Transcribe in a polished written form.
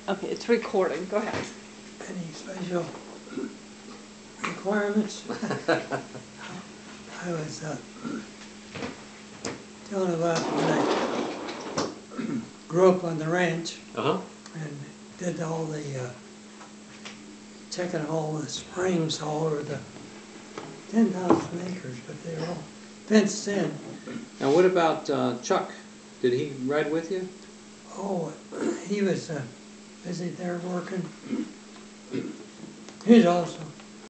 Okay, it's recording. Go ahead. Any special requirements? I was telling about when I grew up on the ranch and did all the checking all the springs all over the 10,000 acres, but they were all fenced in. Now what about Chuck? Did he ride with you? Oh, he was busy there working. He's also